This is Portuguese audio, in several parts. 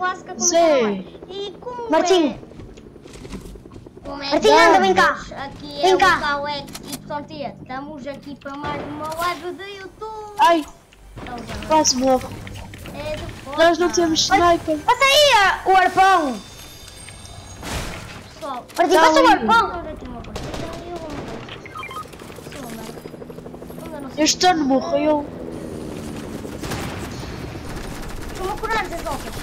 clássica como Zé. E como Martinho. Como é Martinho, anda, vem cá. Aqui Vem é cá. o Calex YT. Estamos aqui para mais uma live do YouTube. Ai, Então, já quase morro. é de fora. Nós não temos sniper. Passa aí o arpão. Pessoal, Martinho, Tá passa o ali. arpão. vamos aqui uma coisa. Eu ainda não sei. Este ano morreu. Vou curar as voltas.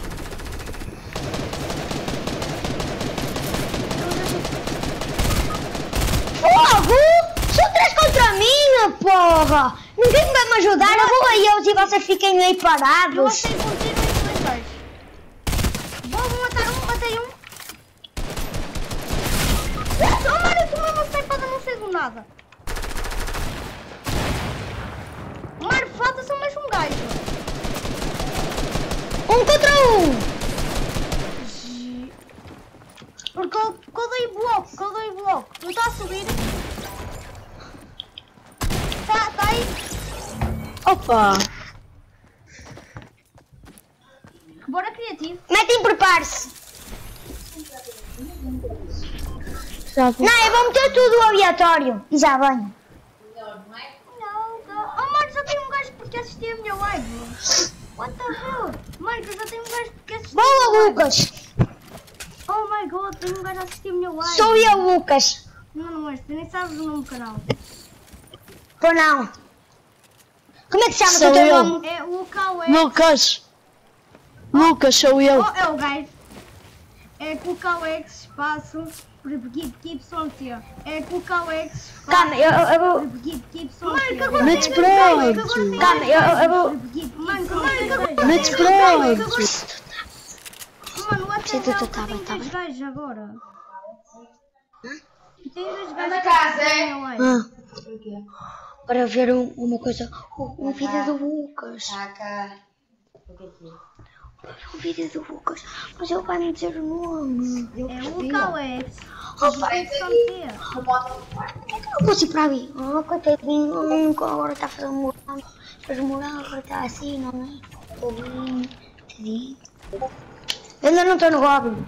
Fogo! São 3 contra mim, porra! Ninguém vai me ajudar, eu vou a eles e vocês fiquem aí Eu parados. sei com tiro em 2 dois. Vou matar um, matei um. Oh, mano, eu tomei uma cepada, não sei do nada. Mano, falta só mais um gajo. 1 contra 1! Porque eu dei bloco, não está a subir. Tá aí. Opa. Bora criativo. Metem, prepare-se. Já vou. Não, eu vou meter tudo aleatório. E já venho. Não. Oh, mano, já tem um gajo porque assistiu a minha live. What the hell? Mano, que eu já tenho um gajo porque assistiu a minha Boa, live. Lucas. Oh my god, tem um gajo a assistir a minha live. Sou eu, Lucas. Não és, tu nem sabes o nome do canal. Ou não? Como é que se chama Sou o teu eu. nome? É o Cauê. Lucas. Lucas, sou eu. Oh, é o gajo. É com o Cauê espaço. Keep Sontia. É com o Cauê espaço. Calma, eu vou... Keep Sontia. Mete pronto. Calma, eu vou... Mete pronto. Mano, o Sim, ATL tá bem, tem tá 2 bem. gajos agora. Tem 2 gajos na casa, é? Ah, para ver uma coisa. O vídeo do Lucas. Saca. O vídeo do Lucas. Mas ele vai me dizer o nome. É o Cauê. Opa, Keep Sontia. eu posso ir para ali. Oh, coitadinho. Agora está a fazer um moral. Faz moral, agora está assim, não é? Pobrinho. Tadinho. Eu ainda não estou no Goblin.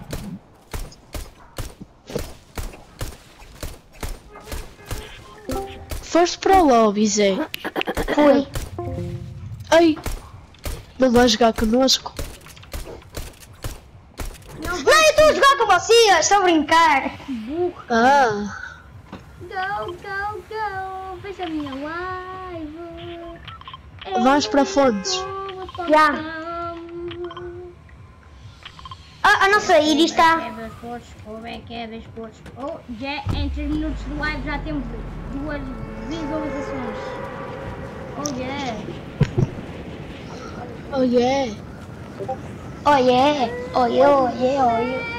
Foste para o lobby, Zé. Fui. Ai. Não vais jogar connosco? Não, eu estou a jogar com vocês. Estou a brincar. Ah. Go. Veja a minha live. Vais para Fontes. Já. A nossa Iris está... Como é que é das cores? Oh, já em 3 minutos de live já temos 2 visualizações. Oh yeah. Oh yeah. Oh yeah. Oh yeah.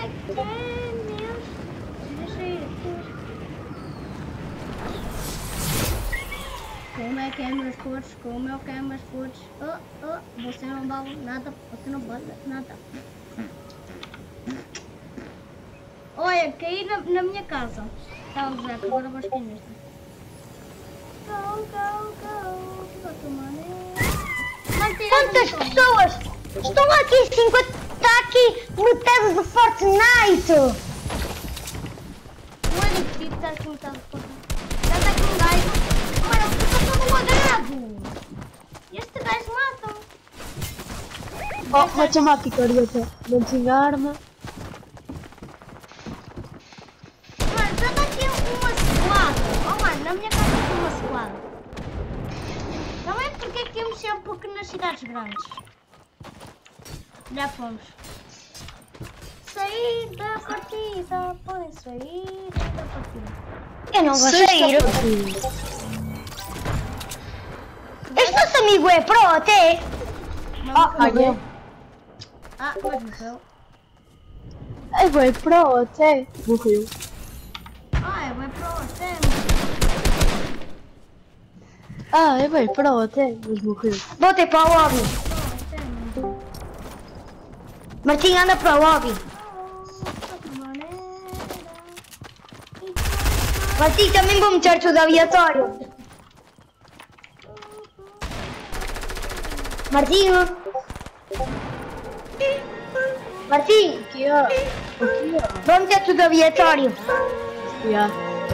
Como é que é meus cores? Como é que é meus cores? Você não vale nada, você não vale nada. Olha, caí na minha casa. Tá, José, agora vou cair nesta. Go. Quantas pessoas? Estão aqui 50... Está aqui metade do Fortnite. Não é difícil estar aqui metade de coisa. Já está aqui um gajo. Mano, eu estou todo lagado. Este gajo mata. Oh, matemática, orienta. Não tinha arma. Mano, já está aqui uma squad. Oh mano, na minha casa tem uma squad. Não é porque é que temos sempre nas cidades grandes. Já fomos. Sair da partida, podem sair da partida. Eu não vou sair. Este nosso amigo é pro até. Morreu. Ah, mas morreu. É bem pro até. Morreu. Ah, é bem pro até. Ah, é bem pro até. Mas morreu. Voltei para o lobby. Martinho, anda para o lobby. Martinho, também vou meter tudo aleatório. Martinho. Martim, Aqui, ó. Aqui, ó. vamos ter tudo aleatório. Yeah.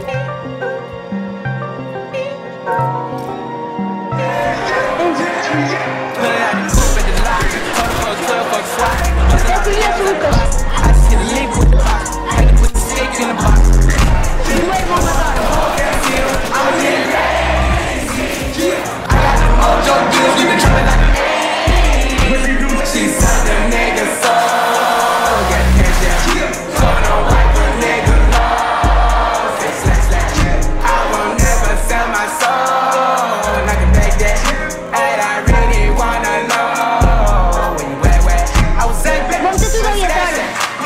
Eu conheço o Lucas. Do irmão agora. Vamos ter tudo aleatório.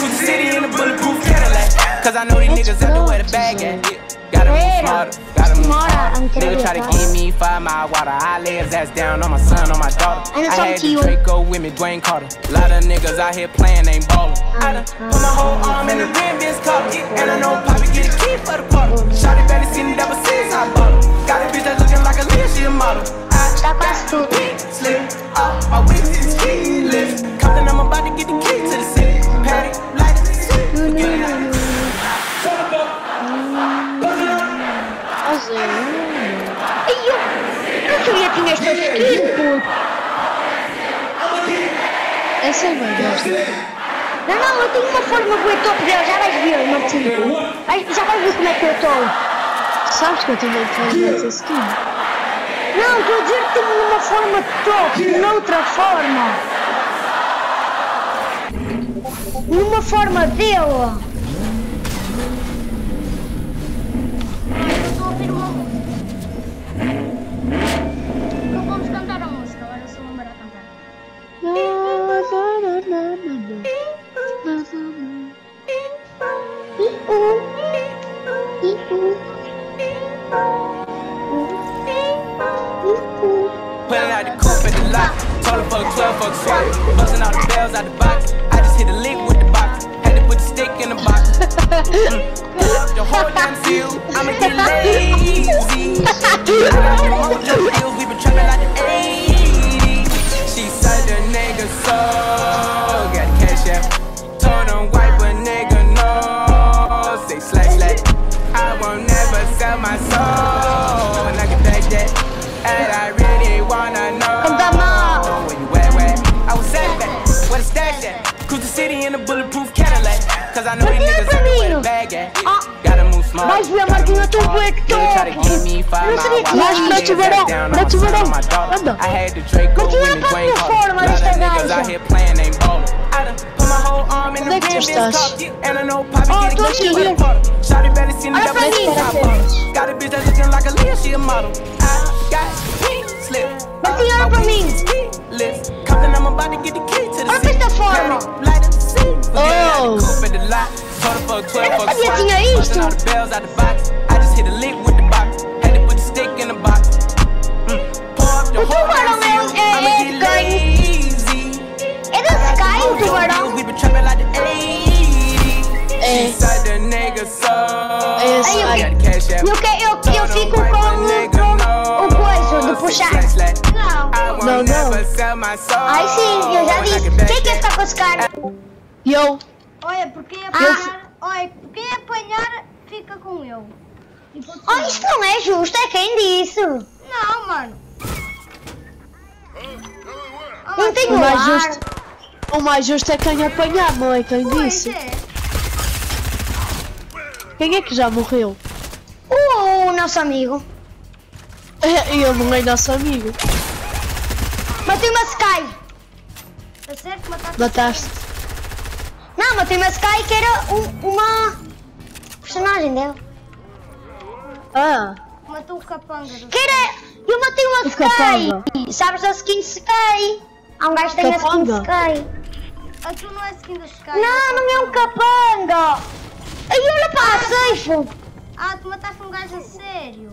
Cause I know these niggas out there where the bag at. Gotta move smarter, gotta move smarter. Nigga try to give me 5 mile water. I lay his ass down on my son, on my daughter. And it's I on had to the you. Draco with me, Dwayne Carter. Lot of niggas out here playing, ain't ballin'. I done put my whole arm in the rim, bitch collar. And I know Poppy get a key for the quarter. Shawty barely seen the double C's, I bought her. Got a bitch that's looking like a Leah, she a model. Tá quase tudo. Slip off my whip is keyless. Compton, I'm about to get the key to the city. Patty, light it, forget it. Ai, eu não sabia que tinha esta skin, puto. Essa é melhor. Não, eu tenho uma forma bué top dela, já vais ver, Martim. Já vais ver como é que eu estou. Sabes que eu também tenho essa skin? Não, estou a dizer que tenho uma forma top, noutra forma. Numa forma dela. Eu estou a ouvir uma música. Então vamos cantar a música, agora eu sou uma a cantar. Pulling out the coupe at the lot. Told her fuck 12, fuck swap. Busting all the bells out the box. I just hit a lick with the box. Had to put the stick in the box. Pull up the whole damn field. I'ma get lazy. I got the mojo deals. We been trapping like the 80s. She said the nigga so. Got the cash out. Told him wipe a nigga no. Say slack slack. I won't never sell my soul. And I can back that. And I really wanna know where you at, I was at that, where the stash at. Cruise the city in a bulletproof Cadillac. Cause I know these niggas out there where the bag at. Gotta move smart. Vais ver, Martim, eu estou bué top. Try to give me 5 Eu não sabia que miles. tinha Mas isto. mete o varão. Anda. I had the Draco Martim, with olha me, para a Dwayne minha Carter. forma Lot desta of niggas gaja. out here playing, ain't ballin'. I done put my whole arm in the Onde é que tu rim, estás? and I know Poppy get a tô key aqui. for the quarter. Shawty barely seen the Olha double para C, mim. I bought her. Got a bitch that's looking like a Leah, she a model. I got pink slip. Martim, olha para mim. Lips. Compton, I'm about to get the key to the Olha para esta forma. Light up the scene. Oh. Coupe at the lot. Told her fuck 12, fuck sabia swap. tinha isto. Busting all the bells out the box. I just hit a lick with the box. Had to put the stick in the box. Pour up the O whole tubarão damn field. é I'ma get lazy. É da Sky, o tubarão. We been trapping like the 80s. É. She said the nigga so. É esse I aí. got the cash out. Eu fico com o coisa de puxar. Não. Não, não. Ai sim, eu já disse. Quem quer ficar com esse cara? Eu. Olha, porque apanhar, olha, quem apanhar fica com eu. E pode ser Oh, eu. isto não é justo, é quem disse. Não, mano. Não tenho O mais ar. justo. O mais justo é quem apanhar, não é quem Pois disse. é. Quem é que já morreu? O nosso amigo. Eu não é nosso amigo. Matei uma Sky. Tá certo que mataste. Mataste. Não, matei uma Sky que era uma personagem dela. Ah, Matou o capanga do... Que era... Eu matei uma O Sky. capanga. Sabes a skin Sky? Há um gajo que tem a skin Capanga? Sky. Ah, tu não é skin da Sky. Não, não é um capanga. Ai, olha para a safe. Ah, tu mataste um gajo a sério.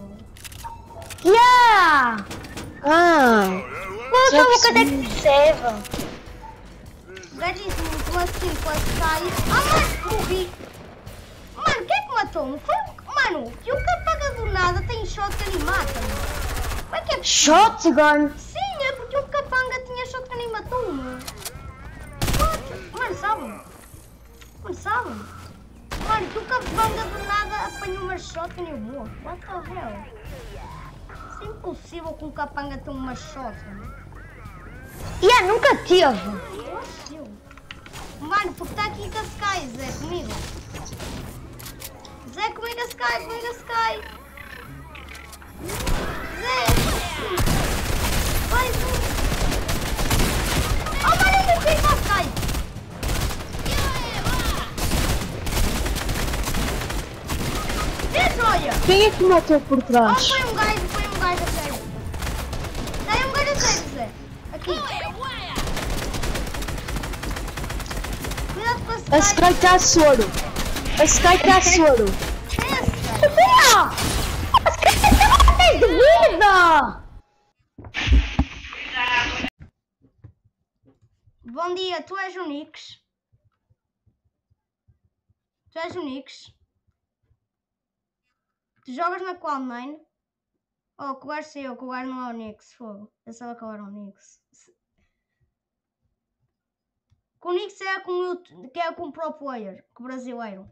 Yeah. ah. Não, Já só vou cadê percebi. que percebe. O gajo disse-me com a skin com a Sky. Ah, mano, morri. Mano, quem é que matou-me? Foi o... Mano, e o capanga do nada tem shotgun e mata-me. Como é que é possível? Shotgun. Sim, é porque o capanga tinha shotgun e matou-me. What? Mano, Mano, sabe? Mano, sabe? Mano, que o capanga do nada apanhou uma shotgun e eu morro. What the hell? Isso é impossível que um capanga tenha uma shotgun. Nunca tive. Eu acho eu. Mano, porque está aqui com a Sky, Zé, comigo. Zé, comigo a Sky, comigo a Sky. Zé. Vai, Zé. Oh, mano, eu morri com a Sky. Zé, joia. Quem é que matou por Oh, trás? foi um gajo a sério. Tem um gajo a sério, Zé. Aqui. Cuidado com a Sky. A Sky está a soro. A Sky está a soro. Quem é esse gajo? Sofia! As crianças têm de vida! Bom dia, tu és o Nix? Tu és o Nix? Tu jogas na Cloud9? Oh, que o gajo sei eu, que o gajo não é o Nix, fogo. Pensava que eu era o Nix. Que o Nix é com o pro player, com o brasileiro.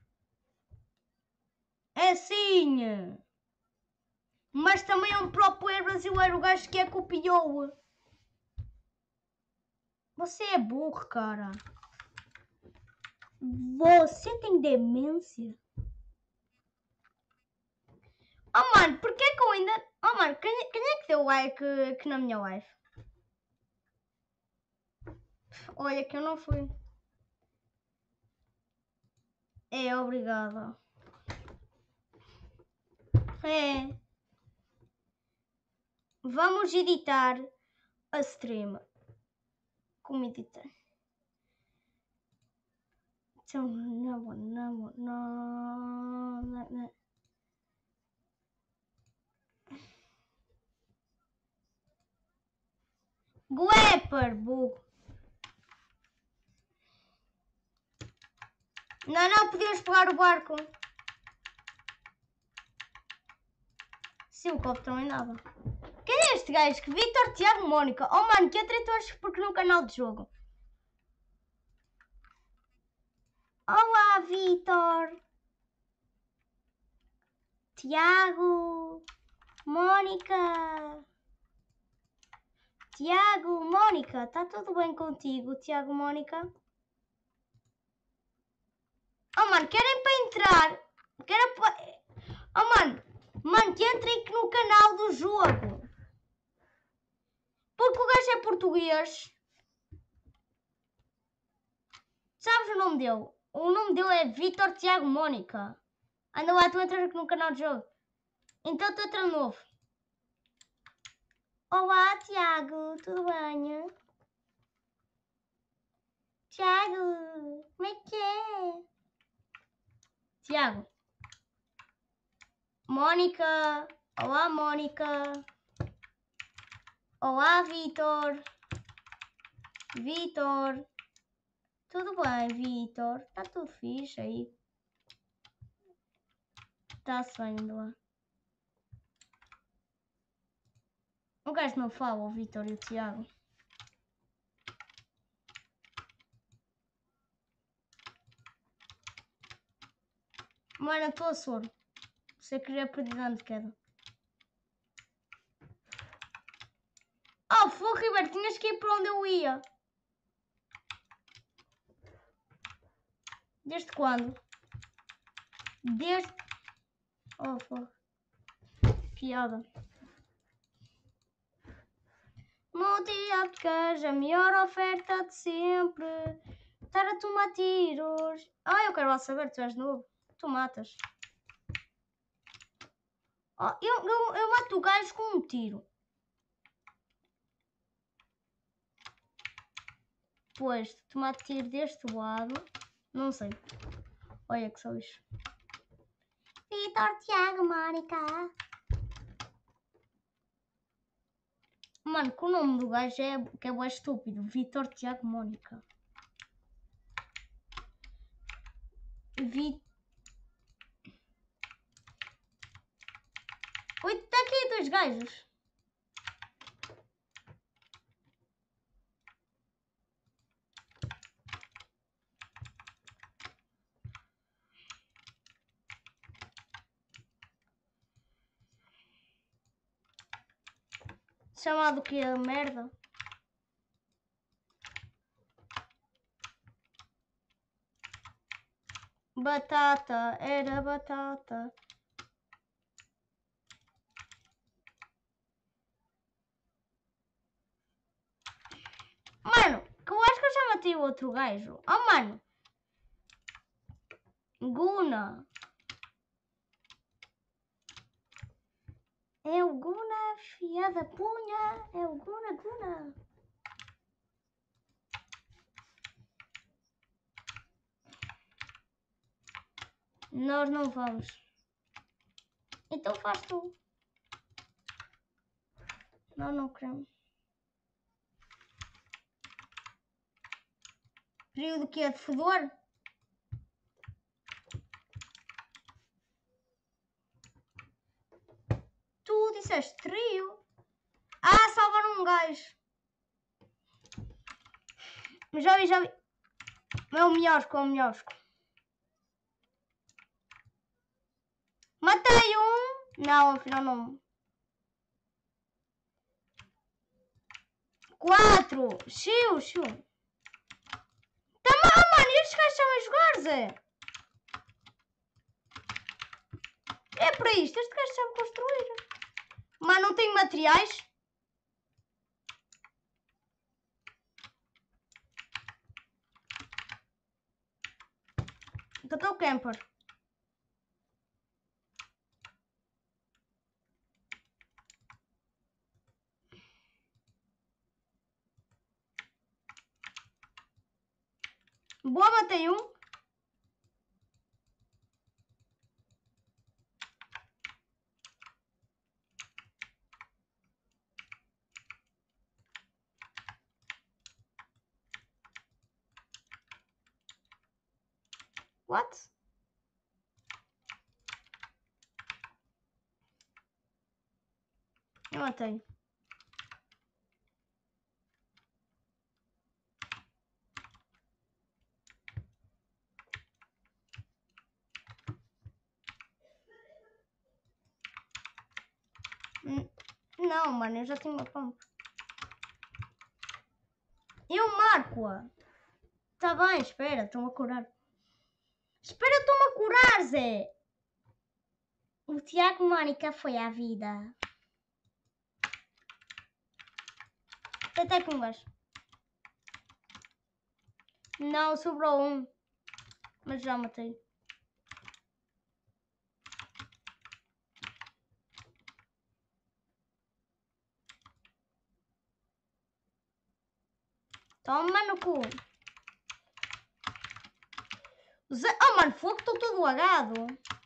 É sim! Mas também é um pro player brasileiro, o gajo que é copiou. Você é burro, cara. Você tem demência? Oh, mano, porquê que eu ainda... Oh, mano, quem é que deu like aqui na minha live? Olha que eu não fui. É, obrigada. É. Vamos editar a stream. Como editar? Então, não. Guepar, burro. Não, podíamos pegar o barco. Sim, o copo também dava. Quem é este gajo? Que Vitor, Tiago, Mónica. Oh, mano, que atreitores porque no canal de jogo. Olá, Vitor. Tiago. Mónica. Tiago, Mónica. Tá tudo bem contigo, Tiago, Mónica? Oh, mano, querem para entrar? Querem para... Oh, mano, que entrem aqui no canal do jogo. Porque o gajo é português. Sabes o nome dele? O nome dele é Vitor Tiago Mónica. Anda lá, tu entras aqui no canal de jogo. Então tu entra novo. Olá, Tiago. Tudo bem? Tiago, como é que é? Tiago. Mónica. Olá, Mónica. Olá, Vitor. Vitor. Tudo bem, Vitor? Está tudo fixe aí? Está-se bem, indo lá. O gajo não fala, o Vitor e o Tiago. Mano, eu estou a soro. Você queria perder dano de queda. Oh, fogo, Ribeiro, tinhas que ir para onde eu ia. Desde quando? Desde... Oh, fogo. Piada. Multi-aplicas, a melhor oferta de sempre. Estar a tomar tiros. Ah, eu quero lá saber, tu és novo. Tu matas. Oh, eu mato o gajo com um tiro. Depois de tomar tiro deste lado. Não sei. Olha que só isso. Vitor, Tiago, Mónica. Mano, que o nome do gajo é que é mais estúpido. Vitor, Tiago, Mónica. Oi, tá aqui dois gajos. Chamado que é merda? Batata, era batata. Mano, que eu acho que eu já matei o outro gajo. Oh, mano. Guna. É o Guna, filha da punha. É o Guna. Nós não vamos. Então faz tu. Nós não queremos. Período que é de fedor? Tu disseste trio. Ah, salvaram um gajo. Já vi. É o melhosco. Matei um. Não, afinal não. 4. Xiu. Tá mal, mano. Estes gajos estão a jogar, Zé. É para isto. Este gajo sabe construir. Mas não tenho materiais. Cadê o camper? Boa, matei um. What? Eu matei. Não, mano, eu já tenho uma pump. Eu marco-a. Tá bem, espera, estou-me a curar. Espera, estou-me a curar, Zé. O Tiago Mónica foi à vida. Tentei com um gajo. Não, sobrou um. Mas já matei. Toma no cu. Zé... Oh, mano, fogo, estou todo lagado.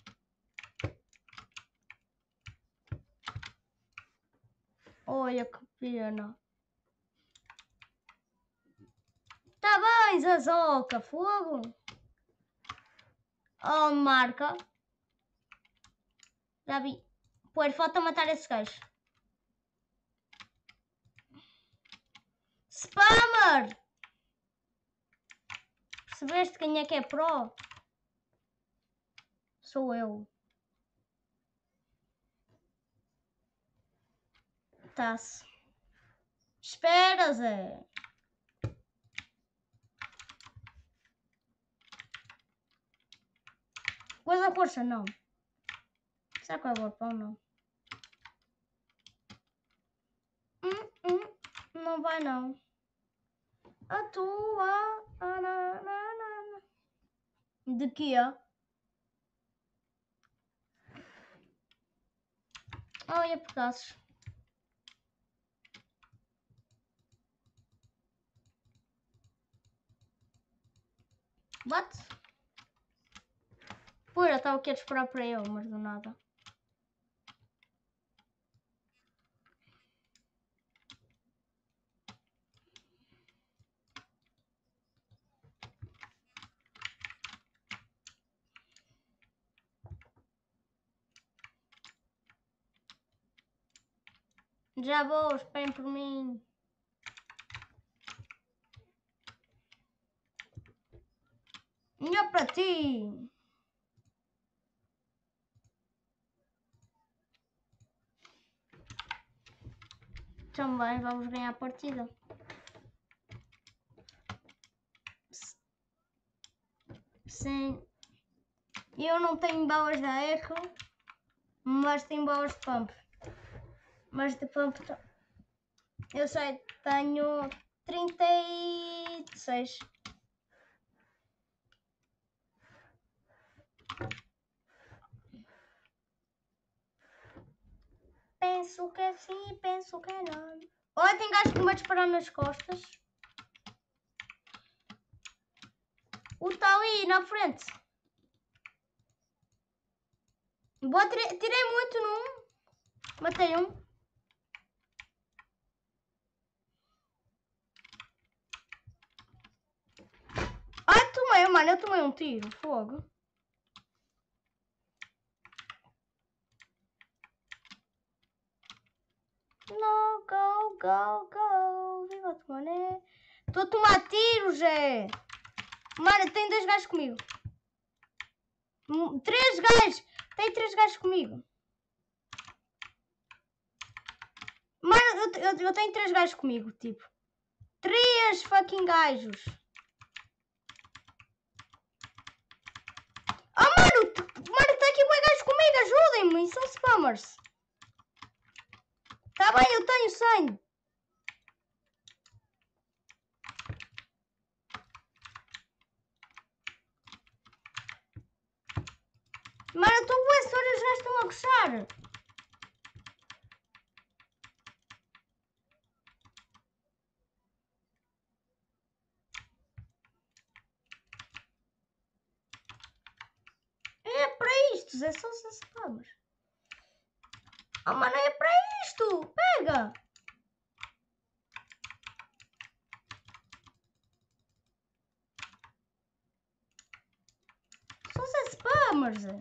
Olha que pena. Tá bem, Zazoca, fogo. Oh, marca. Já vi. Pô, falta matar esse gajo. Spammer! Percebeste quem é que é pro? Sou eu. Tá-se. Espera, Zé. Coisa roxa, não. Será que vai pôr pão? Não. Não vai, não. A tua... De quê? Olha, pedaços. What? Pô, eu estava aqui a esperar para ele, mas do nada. Já vou, esperem por mim. Melhor para ti. Também vamos ganhar a partida. Sim. Eu não tenho balas da Echo, mas tenho balas de pump. Mas de pump eu sei, tenho 36. Penso que é sim, penso que é não. Olha, tem gajo que me vai disparar nas costas. O está ali na frente. Boa, tirei muito num. Matei um. Ai, tomei, mano, eu tomei um tiro. Fogo. No, go, go, go. Viva o mané. Estou a tomar tiros, é. Mano, tem 2 gajos comigo. 3 gajos. Tem 3 gajos comigo. Mano, eu tenho 3 gajos comigo, tipo. 3 fucking gajos. Oh, mano, tá aqui bué gajos comigo, ajudem-me, são spammers. Tá bem, eu tenho sangue. Mano, eu estou bué, se olha, os gajos estão a coxar. É para isto, Zé, são spammers. Oh, mano, é para isto. Pega. São spammers, Zé.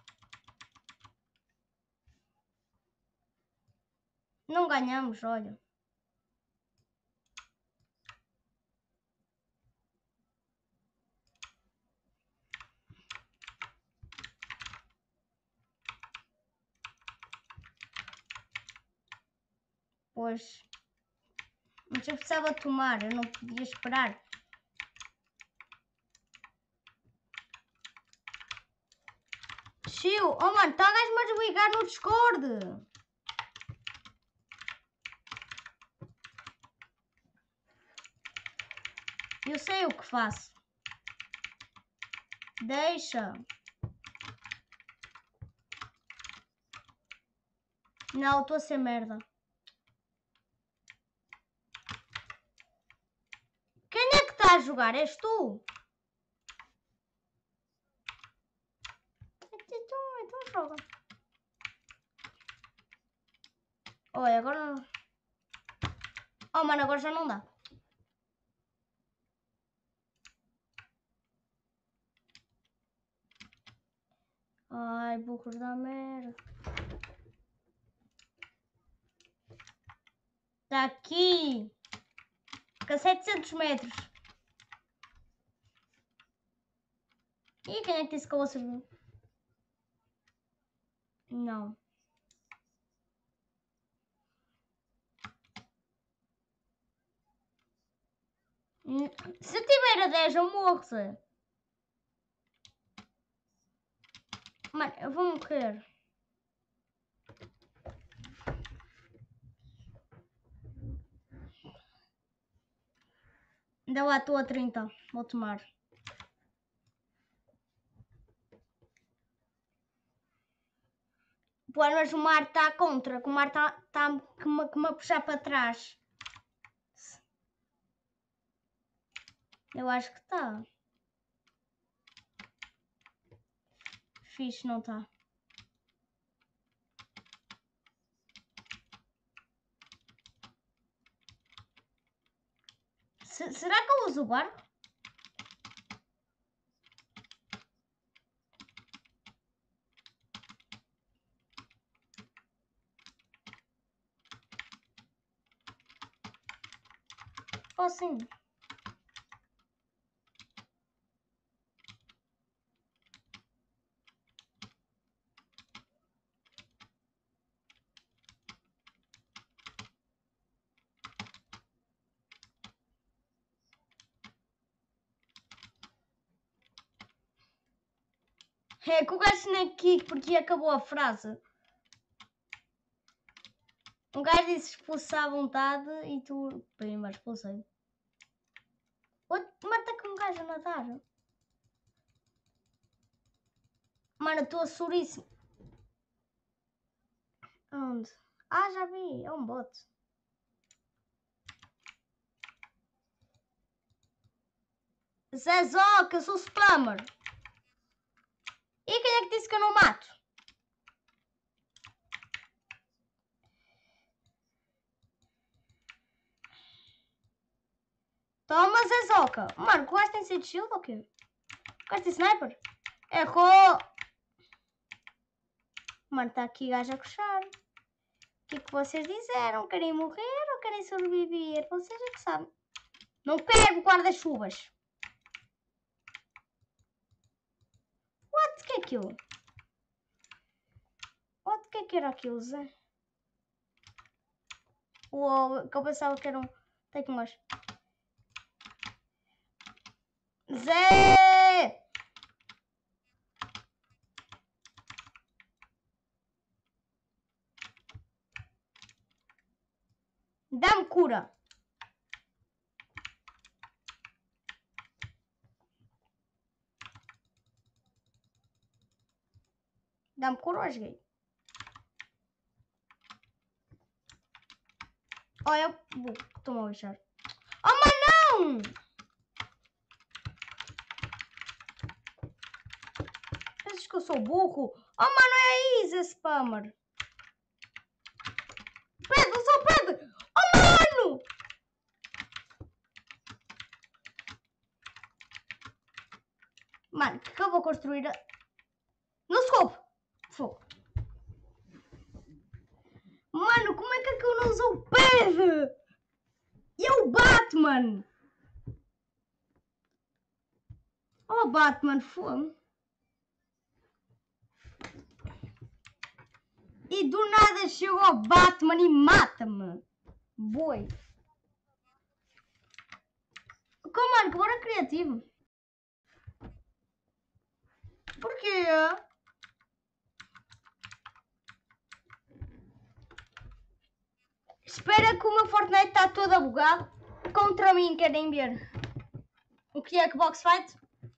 Não ganhamos, olha. Pois. Mas eu precisava tomar, eu não podia esperar. Chill. Oh, mano, tá gajo-me a desligar no Discord. Eu sei o que faço. Deixa. Não, estou a ser merda. Quem é que está a jogar? És tu? Então joga. Olha, agora... Oh, mano, agora já não dá. Ai, burros da merda. Está aqui. Fica a 700 metros. E quem é que disse que eu vou subir? Não. Se eu tiver a 10, eu morro, Zé. Mano, eu vou morrer. Ainda lá estou a 30. Vou tomar. Pô, mas o mar está contra. Que o mar está que me a puxar para trás. Eu acho que está. Fixe, não está. Será que eu uso o barco? Ou sim? É que o gajo nem aqui porque acabou a frase. Um gajo disse expulsar à vontade e tu... Primeiro expulsei. Mas está com um gajo a nadar. Mano, estou assuríssimo. Onde? Ah, já vi. É um bote. Zezoca, eu sou spammer. E quem é que disse que eu não mato? Toma, Zezoca. Mano, o gajo tem sido shield ou quê? O gajo tem sniper? Errou. Mano, está aqui gajo a coxar. O que é que vocês disseram? Querem morrer ou querem sobreviver? Vocês é que sabem. Não quero guarda-chuvas. What? O que é aquilo? What? O que é que era aquilo, Zé? Uou, que eu pensava que era um... Tem que mais. Zé! Dá-me cura. Dá-me cura ou joguei? Olha, estou-me a lixar. Oh, mas não! Pensas que eu sou burro? Oh, mano, é isso, spammer. Pedro, sou Pedro! Oh, mano! Mano, que eu vou construir a... No scope! Fogo. Mano, como é que eu não uso o Pedro? E é o Batman! Oh, Batman, fogo. E do nada chegou o Batman e mata-me. Boi. Como, mano, que bora criativo. Porquê? Espera que o meu Fortnite está todo abugado. Contra mim, querem ver? O que é que box fight?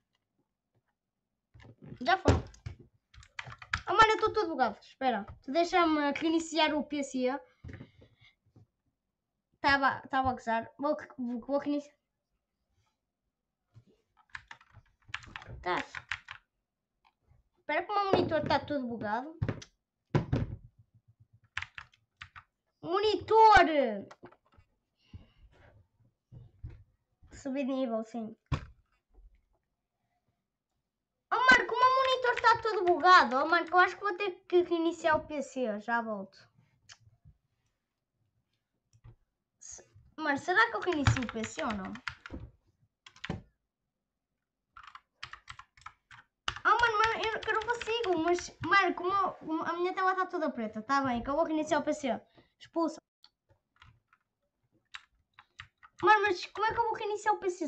Já foi. Ah, mano, eu estou todo bugado. Espera. Tu deixa-me reiniciar o PC. Tá a boxar. Vou reiniciar. Tá. Espera que o meu monitor está todo bugado. Monitor! Subir de nível, sim. Oh, mano, como o monitor está todo bugado. Oh, mano, que eu acho que vou ter que reiniciar o PC. Já volto. Mano, será que eu reinicio o PC ou não? Oh, mano, eu não consigo. Mas, mano, como a minha tela está toda preta. Tá bem, que eu vou reiniciar o PC. Expulsa. Mano, mas como é que eu vou reiniciar o PC?